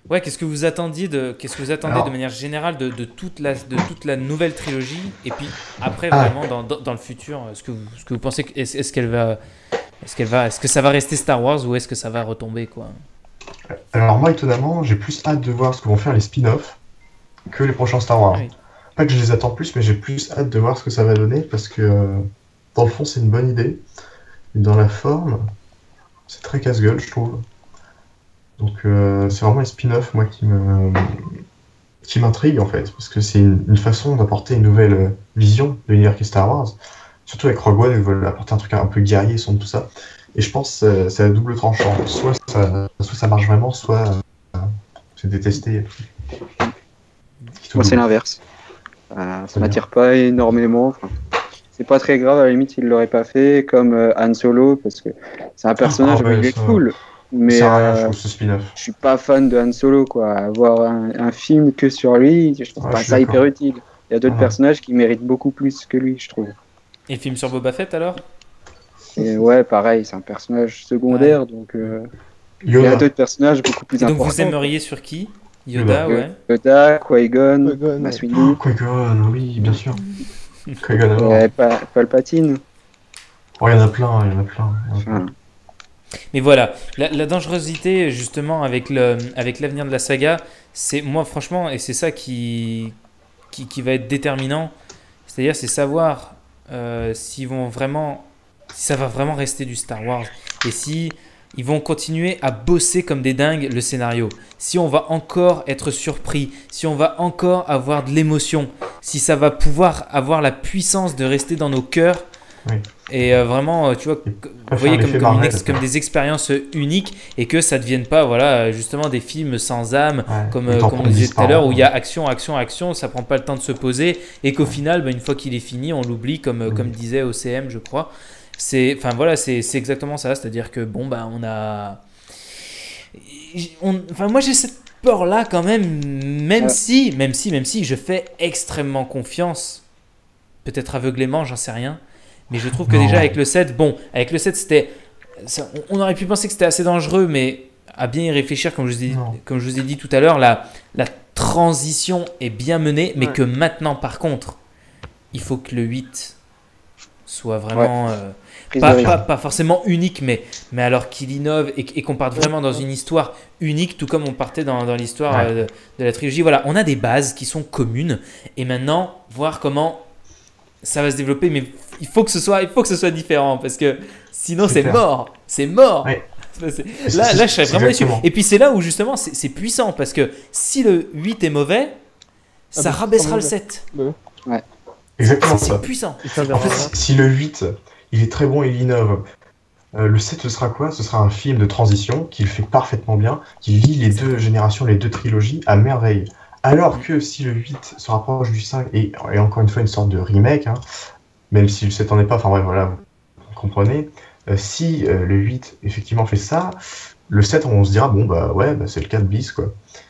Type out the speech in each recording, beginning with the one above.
Ouais, qu'est-ce que vous attendez de Alors, manière générale de toute la nouvelle trilogie et puis après ah, vraiment dans le futur, ce que vous pensez est-ce qu'elle va est-ce que ça va rester Star Wars ou est-ce que ça va retomber quoi? alors moi, étonnamment, j'ai plus hâte de voir ce que vont faire les spin-offs que les prochains Star Ah Wars. oui. Pas que je les attends plus, mais j'ai plus hâte de voir ce que ça va donner parce que dans le fond, c'est une bonne idée. Mais dans la forme, c'est très casse-gueule, je trouve. Donc c'est vraiment les spin-offs, moi, qui m'intrigue en fait, parce que c'est une façon d'apporter une nouvelle vision de l'univers qui est Star Wars. Surtout avec Rogue One, ils veulent apporter un truc un peu guerrier, sans tout ça. Et je pense que c'est à double tranchant. Soit ça marche vraiment, soit c'est détesté. Qui tout Moi, c'est double. l'inverse. Ça Très bien. m'attire pas énormément. Enfin, c'est pas très grave, à la limite, il l'aurait pas fait, comme Han Solo, parce que c'est un Ah personnage, ouais, il est ça cool. ne Mais sert à rien, je trouve, ce spin-off. je suis pas fan de Han Solo, quoi. Avoir un film que sur lui, je trouve Ouais, je pas suis ça hyper d'accord. utile. Il y a Non, d'autres non. personnages qui méritent beaucoup plus que lui, je trouve. Et le film sur Boba Fett alors? Et ouais, pareil, c'est un personnage Ouais. secondaire, donc il y a Yoda. d'autres personnages beaucoup plus Et donc vous importants, quoi. aimeriez sur qui? Yoda. Yoda, ouais. Yoda, Qui-Gon, Qui-Gon, ouais. Mace Oh, Windu, Qui-Gon, oui, bien sûr. Qui-Gon à mort. Palpatine. Oh, il y en a plein, il y en a plein. Il y en a plein. Enfin, Mais voilà, la dangerosité justement avec l'avenir de la saga, c'est moi franchement, et c'est ça qui va être déterminant, c'est-à-dire c'est savoir s'ils vont vraiment, si ça va vraiment rester du Star Wars et si ils vont continuer à bosser comme des dingues le scénario, si on va encore être surpris, si on va encore avoir de l'émotion, si ça va pouvoir avoir la puissance de rester dans nos cœurs Oui. et vraiment, tu vois, Et vous pas faire voyez l'effet Marvel. comme des expériences uniques et que ça ne devienne pas voilà, justement des films sans âme, Ouais. comme, Où ils t'en comme on prennent disait 10 tout à par l'heure, où il y an. a action, action, action, ça prend pas le temps de se poser et qu'au Ouais. final, bah, une fois qu'il est fini, on l'oublie, comme Oui. disait OCM, je crois. Enfin voilà, c'est exactement ça, c'est-à-dire que bon, bah, enfin moi j'ai cette peur là quand même, euh, même si je fais extrêmement confiance, peut-être aveuglément, j'en sais rien. Mais je trouve que déjà Non, avec le 7, bon, avec le 7, on aurait pu penser que c'était assez dangereux, mais à bien y réfléchir, non. comme je vous ai dit tout à l'heure, la transition est bien menée, mais Ouais. que maintenant, par contre, il faut que le 8 soit ouais, vraiment, prise de risque. pas forcément unique, mais alors qu'il innove et qu'on parte vraiment dans une histoire unique, tout comme on partait dans l'histoire Ouais. de la trilogie. Voilà, on a des bases qui sont communes, et maintenant, voir comment ça va se développer, mais il faut que ce soit différent parce que sinon C'est c'est clair. mort, c'est mort. Ouais. Là, je serais vraiment déçu. Exactement. Et puis c'est là où justement c'est puissant parce que si le 8 est mauvais, Ah ça bah, rabaissera le mauvais. 7. Bah ouais. Ouais. Exactement C'est ça. puissant. Et ça En verra. fait, si le 8, il est très bon et il innove, le 7, ce sera quoi? Ce sera un film de transition qui le fait parfaitement bien, qui lie les deux générations, les deux trilogies à merveille. Alors que si le 8 se rapproche du 5 et encore une fois une sorte de remake, hein, même si le 7 en est pas, enfin bref, voilà, vous comprenez. Si le 8 effectivement fait ça, le 7 on se dira bon bah ouais, bah, c'est le 4 bis quoi.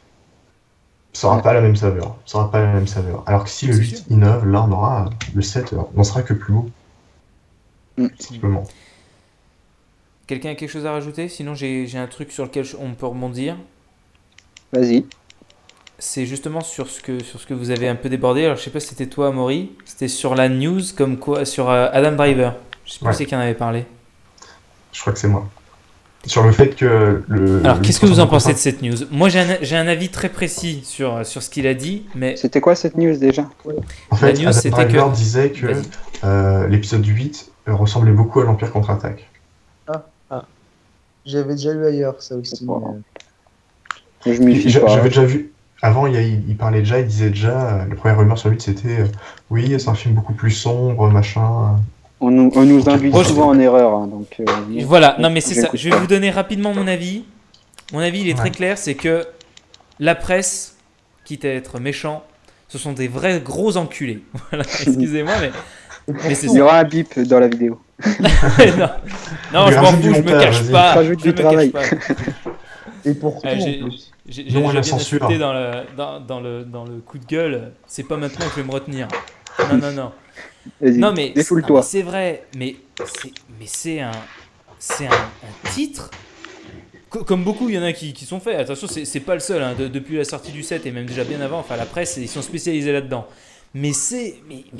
Ça aura Ouais. pas la même saveur. Ça aura pas la même saveur. Alors que si le C'est 8 sûr. innove, là on aura le 7, on sera que plus beau, Mm. simplement. Quelqu'un a quelque chose à rajouter? Sinon j'ai un truc sur lequel on peut rebondir. Vas-y. C'est justement sur ce que vous avez un peu débordé. Alors je sais pas si c'était toi, Maury. C'était sur la news comme quoi sur Adam Driver. Je sais plus Ouais. c'est qui en avait parlé. Je crois que c'est moi. Sur le fait que Alors, le qu'est-ce que vous en pensez de 355, cette news? Moi, j'ai un avis très précis sur ce qu'il a dit, mais C'était quoi cette news déjà? en la fait, news, Adam c'était Driver que... disait que Vas-y. l'épisode 8 ressemblait beaucoup à l'Empire contre-attaque. Ah, j'avais déjà lu ailleurs, ça aussi. Wow. Je m'y fie J'avais pas. déjà vu. Avant, il parlait déjà, il disait déjà, la première rumeur sur le 8 c'était oui, c'est un film beaucoup plus sombre, machin. On nous induit Moi, je- souvent en erreur, hein, donc Voilà, non mais c'est ça. j'écoute Je vais pas. vous donner rapidement mon avis. Mon avis, il est très Ouais. clair, c'est que la presse, quitte à être méchant, ce sont des vrais gros enculés. Voilà, excusez-moi, mais c'est Il y ça. aura un bip dans la vidéo. non, non, Lui je m'en rajoute du fous, je me montage, cache vas-y. pas. Rajoute Je du me cache travail. pas. Et pourtant, en J'ai plus. j'ai Non à la bien censure. insulté dans le coup de gueule. C'est pas maintenant que je vais me retenir. Non, non, non. Vas-y, Non mais défoule-toi. c'est vrai, mais c'est un titre Comme beaucoup, il y en a qui sont faits. Attention, c'est pas le seul. Hein. Depuis la sortie du 7 et même déjà bien avant, enfin la presse, ils sont spécialisés là-dedans. Mais c'est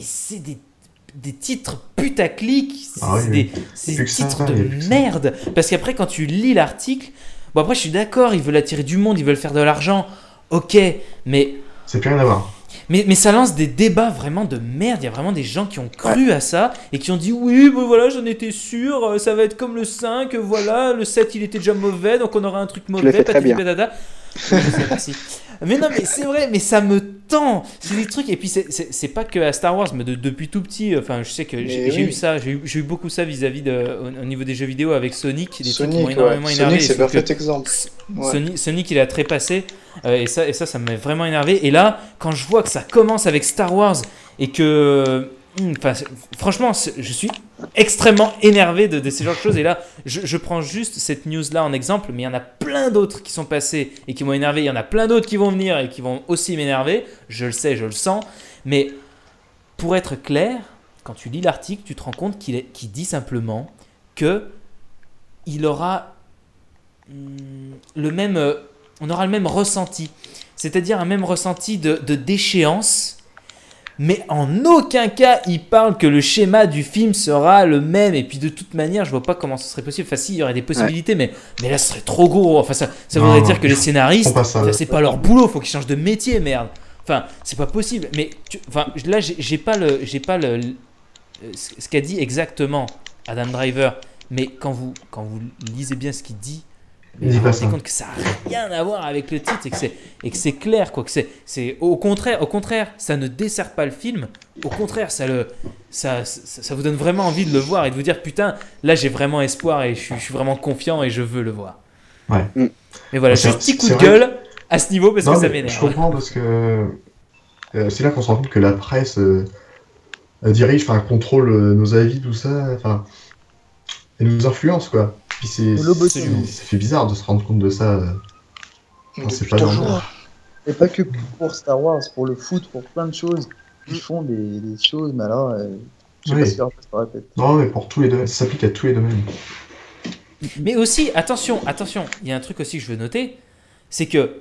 des titres putaclic, c'est des titres de merde. Parce qu'après, quand tu lis l'article, bon après, je suis d'accord, ils veulent attirer du monde, ils veulent faire de l'argent. Ok, mais c'est plus rien à voir. Mais ça lance des débats vraiment de merde. Il y a vraiment des gens qui ont cru à ça et qui ont dit oui, ben voilà, j'en étais sûr, ça va être comme le 5, voilà, le 7 il était déjà mauvais, donc on aura un truc mauvais. Très bien. Merci. Mais non, mais c'est vrai, mais ça me tend. C'est des trucs, et puis c'est pas que à Star Wars, mais depuis tout petit, enfin, je sais que j'ai eu ça, j'ai eu beaucoup ça vis-à-vis au niveau des jeux vidéo avec Sonic, des trucs qui m'ont énormément énervé. Sonic, c'est parfait exemple. Sonic, il a trépassé, et ça m'a vraiment énervé. Et là, quand je vois que ça commence avec Star Wars et que. Franchement, je suis extrêmement énervé de ces genres de choses. Et là, je prends juste cette news-là en exemple, mais il y en a plein d'autres qui sont passés et qui m'ont énervé. Il y en a plein d'autres qui vont venir et qui vont aussi m'énerver. Je le sais, je le sens. Mais pour être clair, quand tu lis l'article, tu te rends compte qu'il dit simplement que il aura le même, on aura le même ressenti. C'est-à-dire un même ressenti de déchéance. Mais en aucun cas, il parle que le schéma du film sera le même. Et puis de toute manière, je vois pas comment ce serait possible. Enfin, si, il y aurait des possibilités, mais là, ce serait trop gros. Enfin, ça voudrait dire que les scénaristes, c'est pas leur boulot. Faut qu'ils changent de métier, merde. Enfin, c'est pas possible. Mais là, j'ai pas ce qu'a dit exactement Adam Driver. Mais quand vous lisez bien ce qu'il dit, vous vous rendez compte que ça n'a rien à voir avec le titre et que c'est clair, quoi. Que c'est au contraire, ça ne dessert pas le film. Au contraire, ça vous donne vraiment envie de le voir et de vous dire putain, là j'ai vraiment espoir et je suis vraiment confiant et je veux le voir. Ouais. Mais voilà, juste petit coup de gueule à ce niveau parce que ça m'énerve. Je comprends parce que c'est là qu'on se rend compte que la presse dirige, contrôle nos avis, tout ça, elle nous influence, quoi. Puis ça fait bizarre de se rendre compte de ça. C'est pas normal. Et pas que pour Star Wars, pour le foot, pour plein de choses. Ils font des choses, mais alors, je sais pas si je te répète. Non, mais pour tous les domaines, ça s'applique à tous les domaines. Mais aussi, attention, il y a un truc aussi que je veux noter, c'est que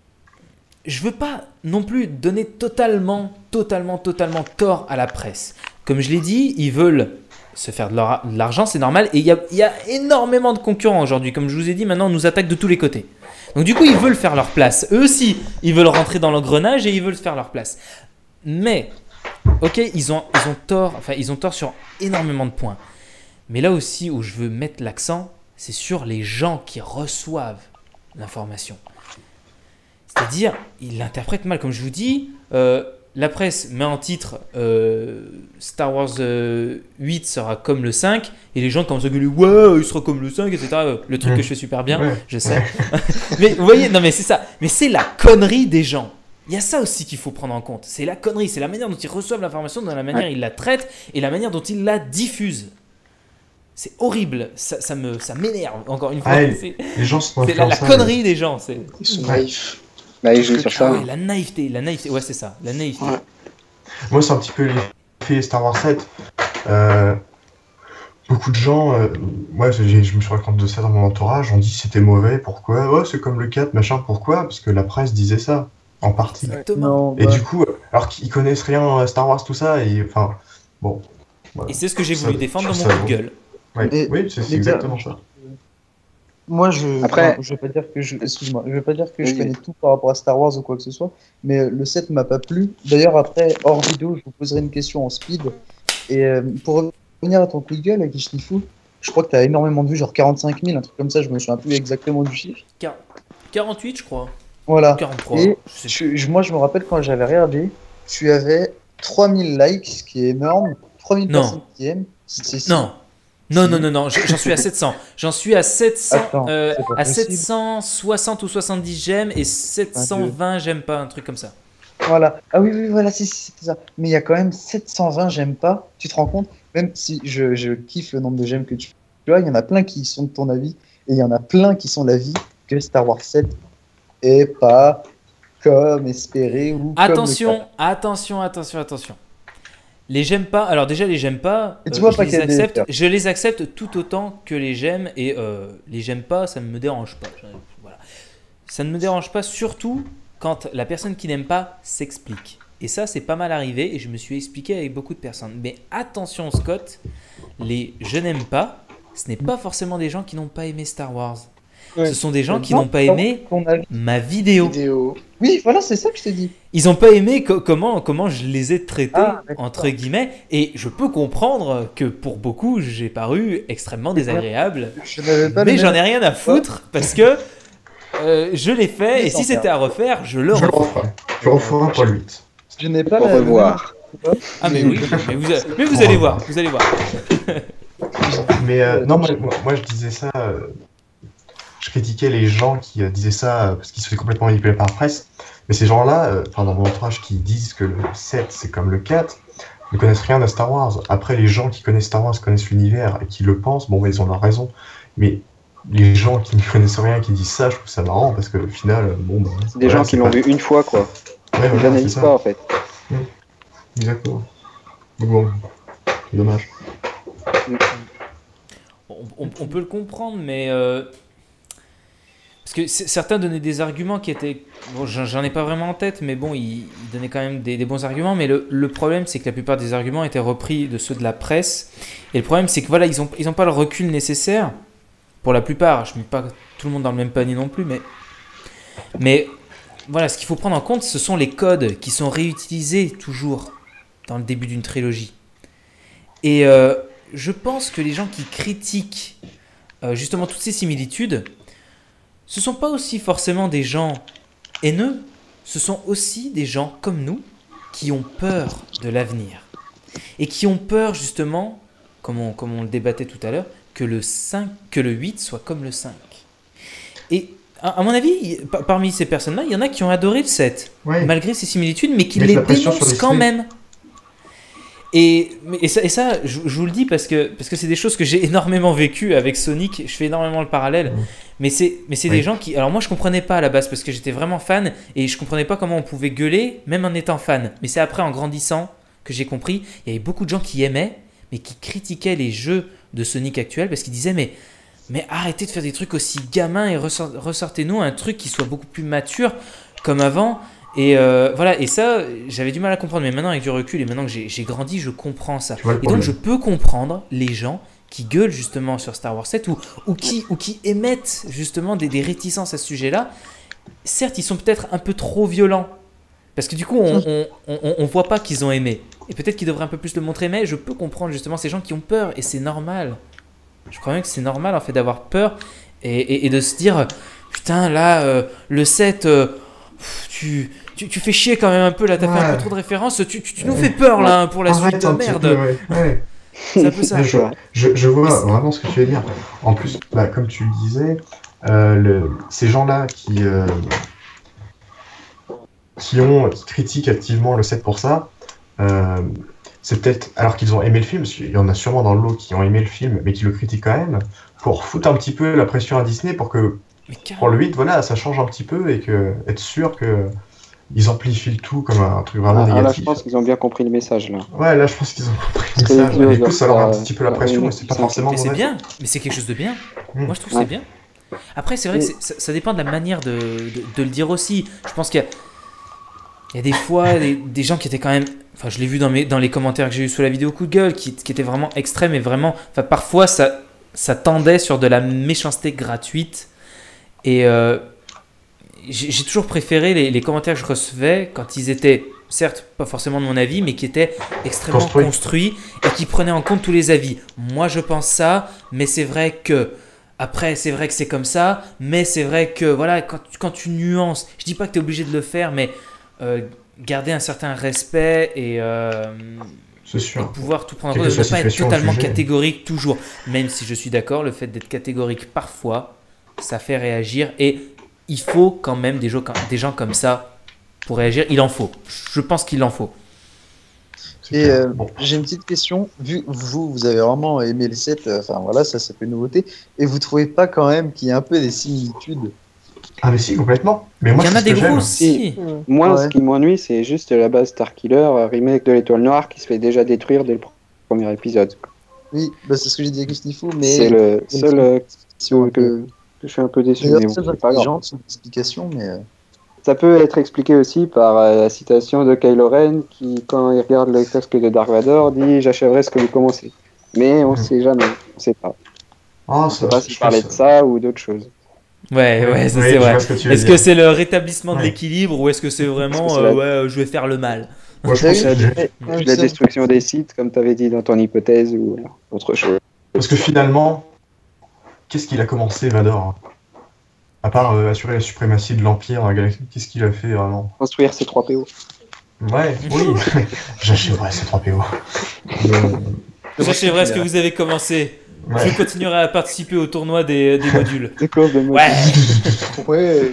je veux pas non plus donner totalement tort à la presse. Comme je l'ai dit, ils veulent se faire de l'argent, c'est normal. Et il y a énormément de concurrents aujourd'hui. Comme je vous ai dit, maintenant, on nous attaque de tous les côtés. Donc du coup, ils veulent faire leur place. Eux aussi, ils veulent rentrer dans l'engrenage et ils veulent faire leur place. Mais, ok, ils ont tort. Enfin, ils ont tort sur énormément de points. Mais là aussi, où je veux mettre l'accent, c'est sur les gens qui reçoivent l'information. C'est-à-dire, ils l'interprètent mal. Comme je vous dis, la presse met en titre Star Wars 8 sera comme le 5 et les gens commencent à gueuler ouais il sera comme le 5 etc. Le truc que je fais super bien, je sais. Mais vous voyez, non mais c'est ça. Mais c'est la connerie des gens. Il y a ça aussi qu'il faut prendre en compte. C'est la connerie, c'est la manière dont ils reçoivent l'information, dans la manière dont ils la traitent et la manière dont ils la diffusent. C'est horrible, ça m'énerve encore une fois. Les gens sont c'est la connerie des gens. Ils sont naïfs. Bah, ils jouent sur ça. Ouais, la naïveté, ouais, c'est ça, la naïveté. Ouais. Moi, c'est un petit peu l'effet Star Wars 7. Beaucoup de gens, moi, je me suis rendu compte de ça dans mon entourage, on dit c'était mauvais, pourquoi ? Ouais, c'est comme le 4, machin, pourquoi ? Parce que la presse disait ça, en partie. Exactement. Et du coup, alors qu'ils connaissent rien à Star Wars, tout ça, et enfin, bon. Voilà. Et c'est ce que j'ai voulu défendre dans mon coup de gueule. Ouais. Oui, c'est exactement ça. Moi, je vais pas dire que je connais tout par rapport à Star Wars ou quoi que ce soit, mais le 7 m'a pas plu. D'ailleurs, après, hors vidéo, je vous poserai une question en speed. Et pour revenir à ton coup de gueule, avec Ishlifou, je crois que tu as énormément de vues, genre 45 000, un truc comme ça, je me souviens plus exactement du chiffre. 48, je crois. Voilà. 43. Et moi, je me rappelle quand j'avais regardé, tu avais 3000 likes, ce qui est énorme, 3000 personnes qui aiment. Non, j'en suis à 700. J'en suis à 700, Attends, à 760 ou 70 j'aime et 720 j'aime pas, un truc comme ça. Voilà. Ah oui, voilà, si, c'était ça. Mais il y a quand même 720 j'aime pas. Tu te rends compte ? Même si je kiffe le nombre de j'aime que tu as, il y en a plein qui sont de ton avis et il y en a plein qui sont l'avis que Star Wars 7 est pas comme espéré ou attention. Les j'aime pas. Alors déjà les j'aime pas. Je les accepte tout autant que les j'aime et les j'aime pas, ça ne me dérange pas. Voilà. Ça ne me dérange pas, surtout quand la personne qui n'aime pas s'explique. Et ça, c'est pas mal arrivé et je me suis expliqué avec beaucoup de personnes. Mais attention, Scott, les je n'aime pas, ce n'est pas forcément des gens qui n'ont pas aimé Star Wars. Ouais. Ce sont des gens qui n'ont pas aimé ma vidéo. Oui, voilà, c'est ça que je t'ai dit. Ils n'ont pas aimé comment je les ai traités, entre guillemets. Et je peux comprendre que pour beaucoup, j'ai paru extrêmement désagréable. Mais j'en ai rien à foutre parce que je l'ai fait. Et si c'était à refaire, je le referai. Je referai pas le 8. Je n'ai pas pour revoir. Ah mais oui, mais vous allez voir, vous allez voir. Mais non, moi je disais ça, je critiquais les gens qui disaient ça parce qu'ils se faisaient complètement manipuler par la presse. Mais ces gens-là, dans mon entourage qui disent que le 7 c'est comme le 4, ne connaissent rien à Star Wars. Après, les gens qui connaissent Star Wars connaissent l'univers et qui le pensent, bon, ils ont leur raison. Mais les gens qui ne connaissent rien, qui disent ça, je trouve ça marrant parce qu'au final, bon. Bah, c'est des gens qui l'ont vu une fois, quoi. Ouais, ils n'analysent pas en fait. Exactement. Bon, c'est dommage. On peut le comprendre, mais parce que certains donnaient des arguments qui étaient, bon, j'en ai pas vraiment en tête, mais bon, ils donnaient quand même des bons arguments. Mais le problème, c'est que la plupart des arguments étaient repris de ceux de la presse. Et le problème, c'est que voilà, ils ont pas le recul nécessaire. Pour la plupart, je mets pas tout le monde dans le même panier non plus, mais voilà, ce qu'il faut prendre en compte, ce sont les codes qui sont réutilisés toujours dans le début d'une trilogie. Et je pense que les gens qui critiquent justement toutes ces similitudes, ce ne sont pas aussi forcément des gens haineux, ce sont aussi des gens comme nous qui ont peur de l'avenir. Et qui ont peur justement, comme on le débattait tout à l'heure, que le 8 soit comme le 5. Et à mon avis, parmi ces personnes-là, il y en a qui ont adoré le 7, malgré ces similitudes, mais qui les dénoncent quand même. Et ça, je vous le dis parce que c'est des choses que j'ai énormément vécues avec Sonic. Je fais énormément le parallèle. Mais c'est des gens qui... Alors moi, je comprenais pas à la base parce que j'étais vraiment fan et je comprenais pas comment on pouvait gueuler, même en étant fan. Mais c'est après, en grandissant, que j'ai compris. Il y avait beaucoup de gens qui aimaient, mais qui critiquaient les jeux de Sonic actuels parce qu'ils disaient mais arrêtez de faire des trucs aussi gamins et ressortez-nous un truc qui soit beaucoup plus mature comme avant. Et voilà, et ça, j'avais du mal à comprendre. Mais maintenant, avec du recul et maintenant que j'ai grandi, je comprends ça. Et donc, je peux comprendre les gens qui gueulent justement sur Star Wars 7 ou qui émettent justement des réticences à ce sujet-là. Certes, ils sont peut-être un peu trop violents. Parce que du coup, on voit pas qu'ils ont aimé. Et peut-être qu'ils devraient un peu plus le montrer, mais je peux comprendre justement ces gens qui ont peur. Et c'est normal. Je crois bien que c'est normal en fait d'avoir peur et de se dire putain là le 7 tu fais chier quand même un peu là, t'as fait un peu trop de références, tu nous fais peur là pour la suite, merde. C'est un peu ça. Je vois vraiment ce que tu veux dire. En plus, comme tu le disais, ces gens-là qui critiquent activement le 7 pour ça, c'est peut-être, alors qu'ils ont aimé le film, parce qu'il y en a sûrement dans le lot qui ont aimé le film, mais qui le critiquent quand même, pour foutre un petit peu la pression à Disney pour que, pour le 8, voilà, ça change un petit peu et être sûr qu'ils amplifient le tout comme un truc vraiment négatif. Là, je pense qu'ils ont bien compris le message, là. Ouais, là, je pense qu'ils ont compris le message. Du coup, ça leur a un petit peu la pression, mais c'est pas forcément mauvais. Mais c'est bien, mais c'est quelque chose de bien. Moi, je trouve que c'est bien. Après, c'est vrai que ça dépend de la manière de le dire aussi. Je pense qu'il y a des fois des gens qui étaient quand même... Enfin, je l'ai vu dans les commentaires que j'ai eu sous la vidéo coup de gueule, qui étaient vraiment extrêmes et vraiment... Enfin, parfois, ça tendait sur de la méchanceté gratuite. Et j'ai toujours préféré les commentaires que je recevais quand ils étaient, certes, pas forcément de mon avis, mais qui étaient extrêmement construits et qui prenaient en compte tous les avis. Moi, je pense ça, mais c'est vrai que... Après, c'est vrai que c'est comme ça, mais c'est vrai que, voilà, quand tu nuances... Je dis pas que tu es obligé de le faire, mais... garder un certain respect et pouvoir tout prendre en compte, ne pas être totalement catégorique toujours, même si je suis d'accord, le fait d'être catégorique parfois, ça fait réagir et il faut quand même des gens comme ça pour réagir, il en faut, je pense qu'il en faut. Et j'ai une petite question, vu que vous avez vraiment aimé le 7, enfin voilà, ça fait une nouveauté, et vous trouvez pas quand même qu'il y a un peu des similitudes Ah mais si, complètement. Mais moi, Il y en a c'est ce des que gros j'aime. aussi. Moi, Ouais. ce qui m'ennuie, c'est juste la base Starkiller, remake de l'Étoile Noire, qui se fait déjà détruire dès le premier épisode. Oui, bah, c'est ce que j'ai dit avec Stifo, mais C'est le seul explication que je suis un peu déçu. d'ailleurs, Mais bon, très c'est pas grave. intelligente, son explication, mais Ça peut être expliqué aussi par la citation de Kylo Ren qui, quand il regarde le casque de Dark Vador, dit « J'achèverai ce que vous commencez ». Mais on ne sait jamais, on ne sait pas. Ah, On ne sait pas s'il parlait de ça ou d'autre chose. Ouais, ça Oui, c'est je vrai. vois ce que tu veux Est-ce dire. que c'est le rétablissement de Ouais. l'équilibre ou est-ce que c'est vraiment Est-ce que c'est ouais, je vais faire le mal? Moi, je pense C'est que la destruction des sites, comme tu avais dit dans ton hypothèse, ou autre chose. parce que finalement, qu'est-ce qu'il a commencé, Vador? À part assurer la suprématie de l'Empire dans la galaxie, qu'est-ce qu'il a fait vraiment? Construire ces 3 PO. Ouais, oui. J'achèverai ces 3 PO. J'achèverai ce que vous avez commencé. Ouais. Je continuerai à participer au tournoi des modules. Des courses de mode. Ouais. Ouais.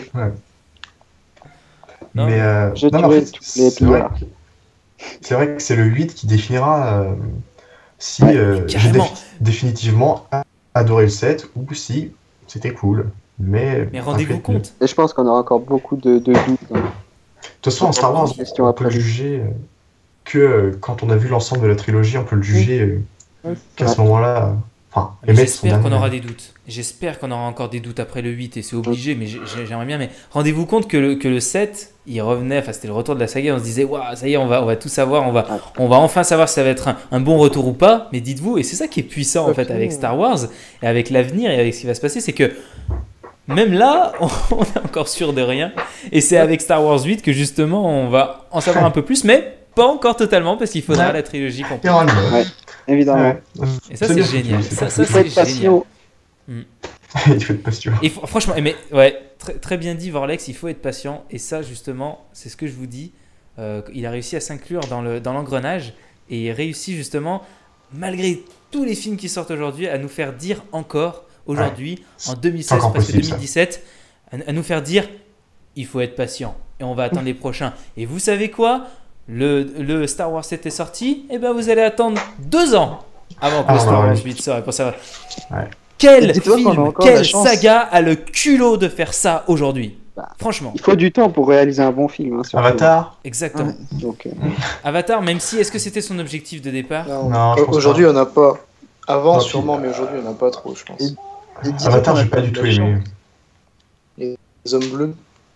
Non, Mais Je non, mais en tuerai fait, tous les pillards. c'est vrai que c'est le 8 qui définira si j'ai carrément. définitivement adoré le 7 ou si c'était cool. Mais rendez-vous après, compte. Et je pense qu'on aura encore beaucoup de doutes. De toute façon, en Star Wars, Question on après. peut le juger que quand on a vu l'ensemble de la trilogie, on peut le juger qu'à ce moment-là. Enfin, émettre son J'espère qu'on avis. aura des doutes. J'espère qu'on aura encore des doutes après le 8 et c'est obligé, mais j'aimerais bien. Mais rendez-vous compte que le 7, il revenait, enfin c'était le retour de la saga, on se disait, waouh, ça y est, on va tout savoir, on va enfin savoir si ça va être un bon retour ou pas. Mais dites-vous, et c'est ça qui est puissant en fait avec Star Wars et avec l'avenir et avec ce qui va se passer, c'est que même là, on est encore sûr de rien. Et c'est avec Star Wars 8 que justement on va en savoir un peu plus, mais pas encore totalement parce qu'il faudra Ouais. la trilogie Il y complète. aura le mode. Ouais, évidemment. Ouais. Et ça, C'est c'est bien génial. foutu, Ça, c'est Il faut être c'est génial. patient. Il faut être patient. Et franchement, mais ouais, très bien dit Vorlex, il faut être patient. Et ça, justement, c'est ce que je vous dis. Il a réussi à s'inclure dans l'engrenage et il réussit justement, malgré tous les films qui sortent aujourd'hui, à nous faire dire encore, aujourd'hui, en 2016, encore presque possible, ça. 2017, à nous faire dire il faut être patient et on va attendre les prochains. Et vous savez quoi? Le Star Wars 7 est sorti, et ben vous allez attendre 2 ans avant que le Star Wars 8 sorte pour savoir. Ouais. Quel Dis-toi qu'on a film, encore la quelle chance. saga a le culot de faire ça aujourd'hui? Franchement, Il faut du temps pour réaliser un bon film. Hein, surtout. Avatar? exactement. Donc, Avatar, même si, est-ce que c'était son objectif de départ? Non, je pense Aujourd'hui, pas. on n'a pas. Avant, Non, sûrement, puis, mais aujourd'hui, on n'a pas trop, je pense. Et- Et dis-toi Avatar, qu'on a j'ai pas du de tout la aimé. chance. Les hommes bleus.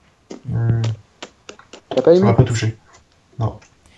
t'as pas Ça aimé m'a pas touché. Non.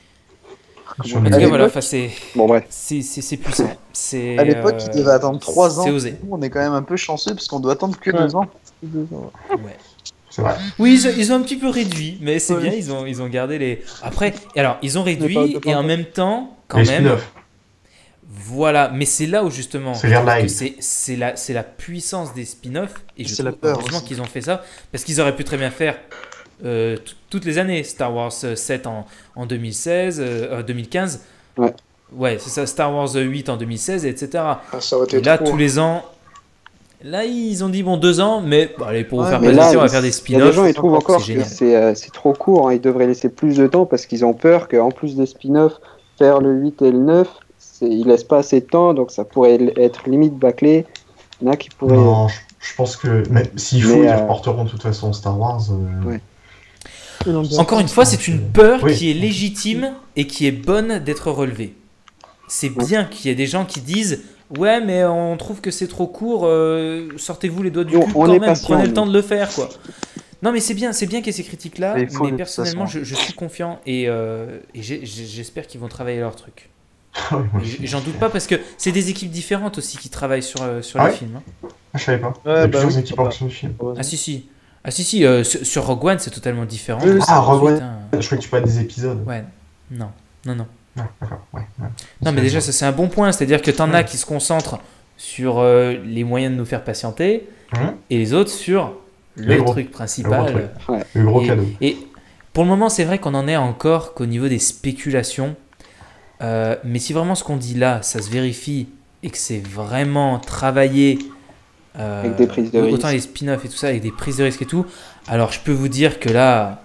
Sur En les- tout cas, l'époque- voilà, enfin, c'est Bon, bref. puissant. C'est, À l'époque, il devait attendre 3 ans. C'est osé. Nous, on est quand même un peu chanceux parce qu'on doit attendre que Ouais. 2 ans. Ouais. C'est vrai. Oui, ils ont un petit peu réduit, mais c'est Ouais. bien, ils ont gardé les. Après, alors, ils ont pas- réduit pas et en encore. même temps, quand Les même. spin-offs. Voilà, mais c'est là où justement, C'est je trouve live. que c'est la puissance des spin-offs et je C'est la trouve peur heureusement aussi. qu'ils ont fait ça parce qu'ils auraient pu très bien faire toutes les années Star Wars 7 en 2016, 2015. Ouais. Ouais, c'est ça, Star Wars 8 en 2016, etc. Ah, ça aurait été Et là, trop. tous les ans, là, ils ont dit bon, 2 ans, mais bon, allez, pour vous Ouais, faire Mais plaisir, là, on va faire des il y a spin-offs. des gens qui trouvent encore c'est que génial. c'est trop court. Hein. Ils devraient laisser plus de temps parce qu'ils ont peur qu'en plus des spin-offs, faire le 8 et le 9, ils laissent pas assez de temps, donc ça pourrait être limite bâclé. Il y en a qui pourraient. Non, je pense que même s'il faut, Mais, ils reporteront de toute façon Star Wars. Ouais. Encore une fois, c'est une peur Oui. qui est légitime et qui est bonne d'être relevée. C'est bien qu'il y ait des gens qui disent ouais, mais on trouve que c'est trop court, sortez-vous les doigts du On- cul on quand est même, patient, prenez le nous. temps de le faire, quoi. Non, mais c'est bien qu'il y ait ces critiques-là, Mais il faut mais de toute personnellement, façon. je suis confiant et j'espère qu'ils vont travailler leur truc. Oui, moi Et aussi. j'en doute pas parce que c'est des équipes différentes aussi qui travaillent sur Ah les ouais films. Hein. Ah, je savais pas. Il y Ouais, a bah plusieurs oui, équipes bah. en sur le film. Ah si, sur Rogue One, c'est totalement différent. Oui, oui, de Ah, Rogue Star Wars One. 8, hein. Je crois que tu parles des épisodes. Ouais, non. Ouais, d'accord. Ouais. Non, mais déjà, ça c'est un bon point. C'est-à-dire que t'en as qui se concentrent sur les moyens de nous faire patienter Hum, et les autres sur Les le gros- truc principal. le gros truc. Le gros Et- cadeau. Et pour le moment, c'est vrai qu'on en est encore qu'au niveau des spéculations. Mais si vraiment ce qu'on dit là, ça se vérifie et que c'est vraiment travaillé Avec des prises de autant risque. les spin-offs et tout ça, avec des prises de risque et tout, alors je peux vous dire que là,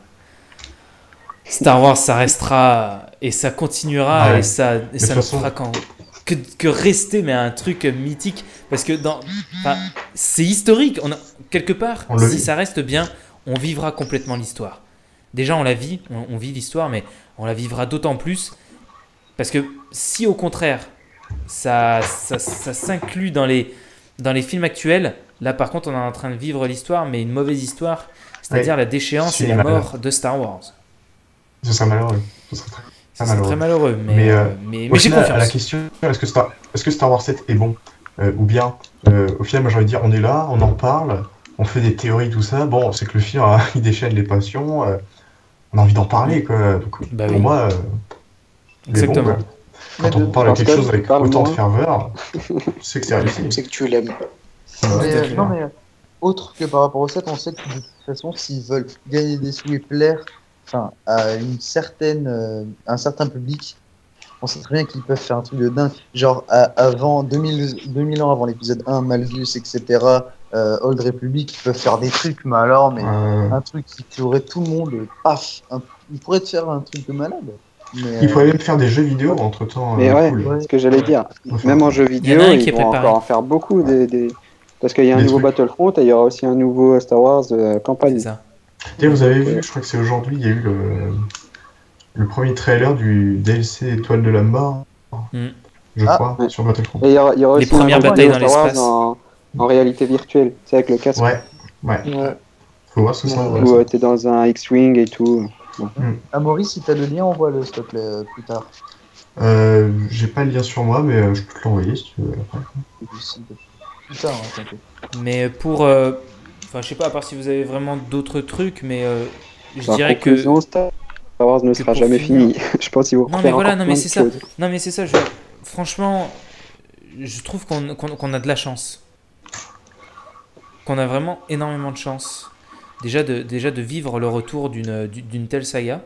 Star Wars, ça restera et ça continuera Ouais. et ça de ne toute façon- fera que rester, mais un truc mythique. Parce que c'est historique. Quelque part, On l'a si vu. ça reste bien, on vivra complètement l'histoire. Déjà, on la vit, on vit l'histoire, mais on la vivra d'autant plus parce que si au contraire, ça s'inclut dans les films actuels, là par contre, on est en train de vivre l'histoire, mais une mauvaise histoire, c'est-à-dire la déchéance et la mort de Star Wars. Ce serait malheureux. Ce serait très malheureux, mais j'ai confiance. À la question, est-ce que Star Wars 7 est bon ou bien, au final, moi j'ai envie de dire, on est là, on en parle, on fait des théories, tout ça. Bon, c'est que le film, il déchaîne les passions, on a envie d'en parler, quoi. Donc, pour moi, exactement. Bon, quand on parle de quelque chose avec autant de ferveur, c'est que c'est réussi. C'est que tu l'aimes. Non, mais autre que par rapport au 7, on sait que de toute façon, s'ils veulent gagner des sous et plaire à un certain public, on sait très bien qu'ils peuvent faire un truc de dingue. Genre, avant 2000 ans avant l'épisode 1, Malgus, etc., Old Republic, ils peuvent faire des trucs, mais alors, un truc qui tuerait tout le monde, paf, ils pourraient te faire un truc de malade. Mais, il faudrait même faire des jeux vidéo entre temps. Mais c'est ce que j'allais dire. Même en jeu vidéo, ils vont encore en faire beaucoup. Parce qu'il y a un nouveau Battlefront et il y aura aussi un nouveau Star Wars campagne. C'est ça. Et vous avez vu, je crois que c'est aujourd'hui, il y a eu le premier trailer du DLC Étoile de la Mort, je crois, sur Battlefront. Et il y aura aussi les premières batailles dans l'espace. En réalité virtuelle, c'est avec le casque. Ouais. Faut voir ce que ça va. Où t'es dans un X-Wing et tout. Maurice, si t'as le lien, envoie-le s'il te plaît plus tard. J'ai pas le lien sur moi, mais je peux te l'envoyer si tu veux après. Plus tard, t'inquiète. Mais pour. Enfin, je sais pas, à part si vous avez vraiment d'autres trucs, mais je dirais que. Star Wars ne sera jamais fini. Je pense qu'il faut non, mais voilà, non, mais c'est ça. Non, mais c'est ça. Franchement, je trouve qu'on a de la chance. Qu'on a vraiment énormément de chance. Déjà de vivre le retour d'une telle saga.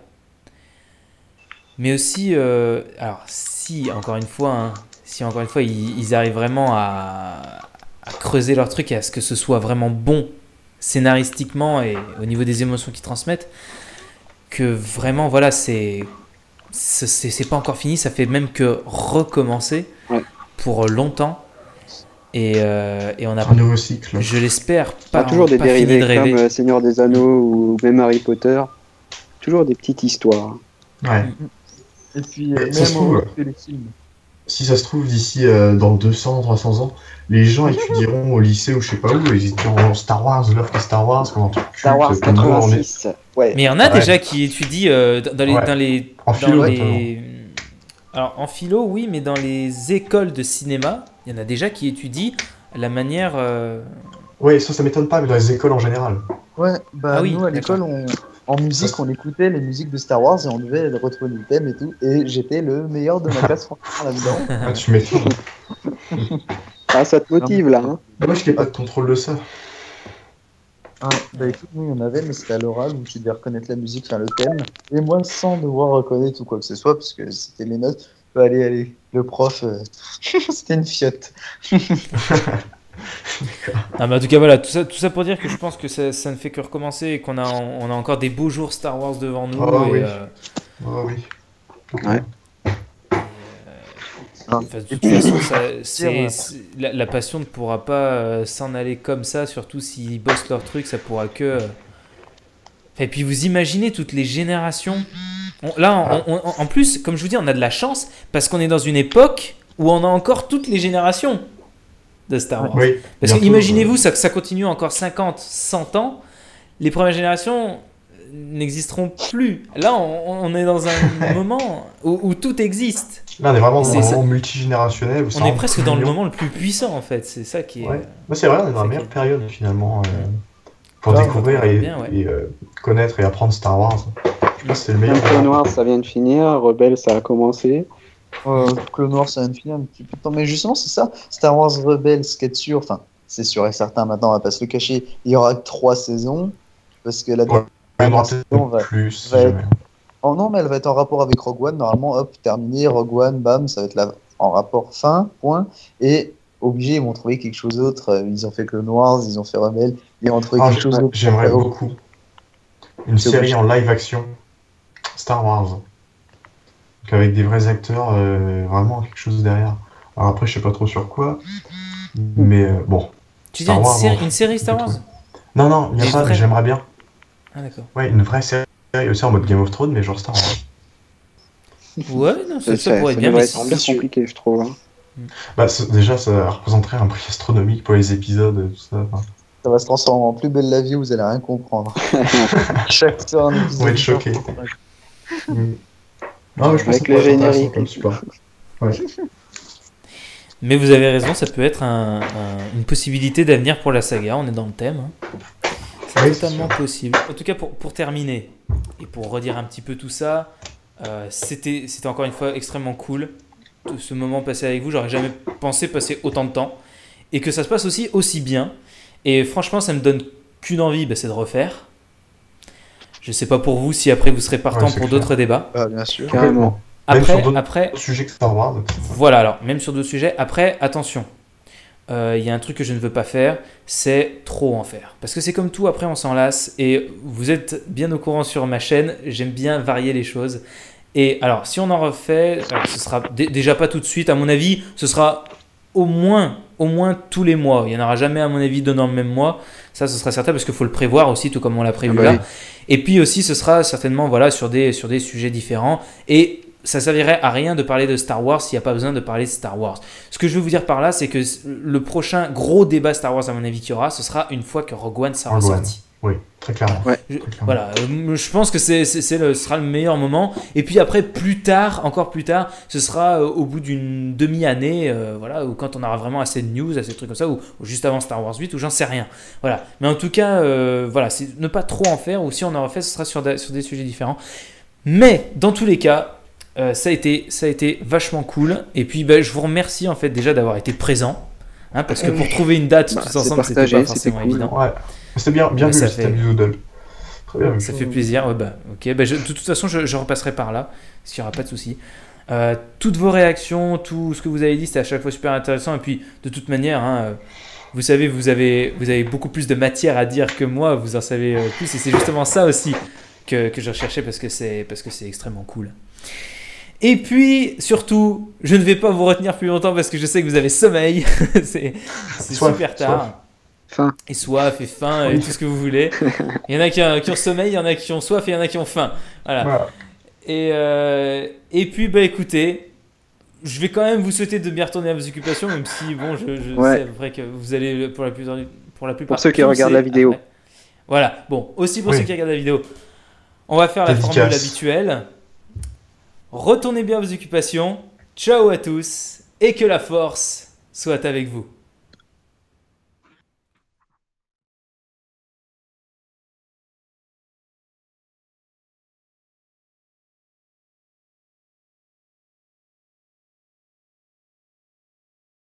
Mais aussi, alors si encore une fois, ils arrivent vraiment à creuser leur truc et à ce que ce soit vraiment bon scénaristiquement et au niveau des émotions qu'ils transmettent, que vraiment, voilà, c'est pas encore fini, ça fait même que recommencer pour longtemps. Et on a un nouveau cycle. Je l'espère pas. Toujours des dérivés de comme Seigneur des Anneaux ou même Harry Potter. Toujours des petites histoires. Ouais. Et puis même que les films. Si ça se trouve, d'ici dans 200-300 ans, les gens étudieront au lycée ou je sais pas où, ils étudieront Star Wars, Love que Star Wars, Star Wars 86. Ouais. Mais il y en a déjà qui étudient dans les en philo, alors en philo, oui, mais dans les écoles de cinéma, il y en a déjà qui étudient la manière. Oui, ça m'étonne pas, mais dans les écoles en général. Ouais, nous à l'école, en musique, on écoutait les musiques de Star Wars et on devait retrouver le thème et tout. Et j'étais le meilleur de ma classe là-dedans. Tu m'étonnes. Ça te motive là. Hein. Moi, je n'ai pas de contrôle de ça. Écoute, nous, il y en avait, mais c'était à l'oral où tu devais reconnaître la musique, le thème. Et moi, sans devoir reconnaître ou quoi que ce soit, parce que c'était les notes. Allez, le prof, c'était une fiotte. Ah, mais en tout cas, voilà, tout ça pour dire que je pense que ça ne fait que recommencer et qu'on a encore des beaux jours Star Wars devant nous. Oui. Ouais. De toute façon, la passion ne pourra pas s'en aller comme ça, surtout s'ils bossent leur truc, ça pourra que. Et puis vous imaginez toutes les générations. En plus, comme je vous dis, on a de la chance parce qu'on est dans une époque où on a encore toutes les générations de Star Wars. Oui, parce que imaginez-vous ça continue encore 50, 100 ans, les premières générations n'existeront plus. Là, on est dans un moment où tout existe. Là, on est vraiment dans un moment multigénérationnel. On est presque dans le moment le plus puissant, en fait. C'est ça qui est... C'est vrai, on est dans la meilleure période, finalement, pour découvrir et connaître et apprendre Star Wars. Je pense que c'est le meilleur. Clone Wars, ça vient de finir. Rebelle, ça a commencé. Clone Wars, ça vient de finir un petit peu de temps. Mais justement, c'est ça. Star Wars Rebelle, ce qui est sûr, c'est sûr et certain, maintenant, on va pas se le cacher, il y aura 3 saisons. Parce que la dernière saison va être... Oh non, mais elle va être en rapport avec Rogue One. Normalement, hop, terminé, Rogue One, bam, ça va être en rapport fin, point. Et obligé, ils vont trouver quelque chose d'autre. Ils ont fait Clone Wars, ils ont fait Rebelle, ils vont trouver quelque chose d'autre. J'aimerais beaucoup une série en live action Star Wars. Donc avec des vrais acteurs, vraiment quelque chose derrière. Alors après, je sais pas trop sur quoi, mais bon. Tu dis une série Star Wars ? Non, il n'y a pas, mais j'aimerais bien. Ah, d'accord. Ouais, une vraie série aussi en mode Game of Thrones, mais genre Star Wars. Ouais, non, ça pourrait être bien, mais c'est bien compliqué, je trouve. Bah, déjà, ça représenterait un prix astronomique pour les épisodes et tout ça. Enfin, Ça va se transformer en plus belle la vie, vous allez rien comprendre. Chaque soir, un épisode. on va être choqués. Non, mais je pense Avec que ça le pourrait être intéressant générique. comme support. Ouais. Mais vous avez raison, ça peut être une possibilité d'avenir pour la saga, on est dans le thème. Hein. C'est Oui, totalement c'est sûr. possible. En tout cas, pour terminer, et pour redire un petit peu tout ça, c'était encore une fois extrêmement cool. Tout ce moment passé avec vous, j'aurais jamais pensé passer autant de temps. Et que ça se passe aussi bien. Et franchement, ça me donne qu'une envie, c'est de refaire. Je sais pas pour vous si après vous serez partant c'est pour clair. d'autres débats. Ah, bien sûr. Carrément. Même sur Après, d'autres sujets que Star Wars. voilà, alors, même sur d'autres sujets. Après, attention, il y a un truc que je ne veux pas faire, c'est trop en faire. Parce que c'est comme tout, après on s'en lasse. Et vous êtes bien au courant sur ma chaîne, j'aime bien varier les choses. Et alors, si on en refait, alors, ce sera déjà pas tout de suite, à mon avis, ce sera au moins tous les mois. Il n'y en aura jamais, à mon avis, deux dans le même mois. Ça, ce sera certain, parce qu'il faut le prévoir aussi, tout comme on l'a prévu là. Oui. Et puis aussi, ce sera certainement voilà, sur des sujets différents. Et ça servirait à rien de parler de Star Wars s'il n'y a pas besoin de parler de Star Wars. Ce que je veux vous dire par là, c'est que le prochain gros débat Star Wars, à mon avis, qu'il y aura, ce sera une fois que Rogue One sera Rogue One. sorti. Oui, très clairement. Ouais. Très clairement. Voilà, je pense que ce sera le meilleur moment. Et puis après, encore plus tard, ce sera au bout d'une demi-année, voilà, ou quand on aura vraiment assez de news, assez de trucs comme ça, ou juste avant Star Wars 8, ou j'en sais rien. Voilà. Mais en tout cas, voilà, c'est ne pas trop en faire, ou si on en refait, ce sera sur des sujets différents. Mais dans tous les cas, ça a été vachement cool. Et puis, je vous remercie en fait déjà d'avoir été présent, hein, parce que pour trouver une date tous ensemble, c'était pas forcément évident. Ouais. C'était bien vu, ça c'était fait- Doodle. Très bien vu. Ça fait plaisir. Ouais, ok. De toute façon, je repasserai par là, s'il n'y aura pas de souci. Toutes vos réactions, tout ce que vous avez dit, c'était à chaque fois super intéressant. Et puis, de toute manière, hein, vous savez, vous avez beaucoup plus de matière à dire que moi. Vous en savez plus. Et c'est justement ça aussi que je recherchais parce que c'est extrêmement cool. Et puis, surtout, je ne vais pas vous retenir plus longtemps parce que je sais que vous avez sommeil. c'est Soif, super tard. Fin. Et soif et faim et tout ce que vous voulez. Il y en a qui ont sommeil, il y en a qui ont soif et il y en a qui ont faim. Voilà. Voilà. Et puis, écoutez, je vais quand même vous souhaiter de bien retourner à vos occupations, même si, bon, je Ouais. sais après que vous allez pour la plupart Pour ceux qui foncer regardent la vidéo. après. Voilà. Bon, aussi pour Oui. ceux qui regardent la vidéo. On va faire la Dédicace. formule habituelle. Retournez bien à vos occupations. Ciao à tous et que la force soit avec vous.